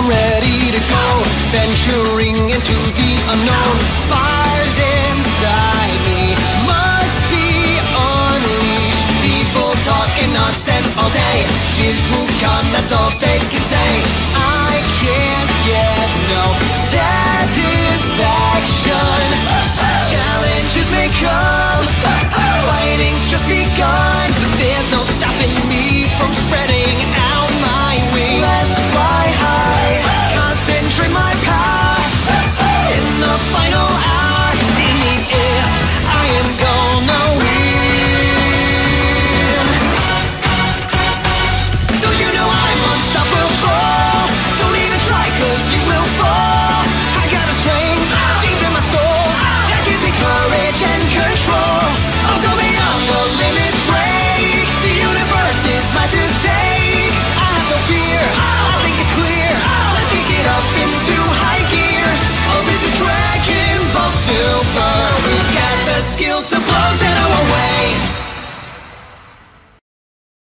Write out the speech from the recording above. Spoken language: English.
ready to go, venturing into the unknown. Fires inside me must be unleashed. People talking nonsense all day. Jibbukan, that's all they can say. I can't get no satisfaction. Challenges may come, fighting's just begun. There's no stopping me from spreading out my wings. Let's fly high, concentrate my power. In the final hour, in the end, I am gonna win. Don't you know I'm unstoppable? Don't even try, cause you will fall. I got a strength deep in my soul that gives me courage and control. I'll go beyond the limit break. The universe is mine to take. I have no fear, I think it's clear. Let's kick it up into high gear. Oh, this is Dragon Ball Super. Who got the skills to